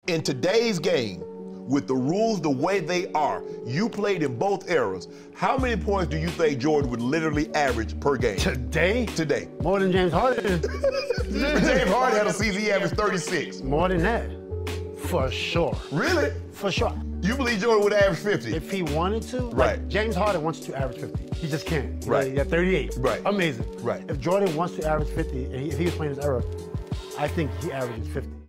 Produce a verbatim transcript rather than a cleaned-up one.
In today's game, with the rules the way they are, you played in both eras. How many points do you think Jordan would literally average per game? Today? Today. More than James Harden. James Harden had a season he averaged thirty-six. More than that, for sure. Really? For sure. You believe Jordan would average fifty? If he wanted to, right. Like James Harden wants to average fifty. He just can't. You right. know, he got thirty-eight. Right. Amazing. Right. If Jordan wants to average fifty, and he, if he was playing this era, I think he averages fifty.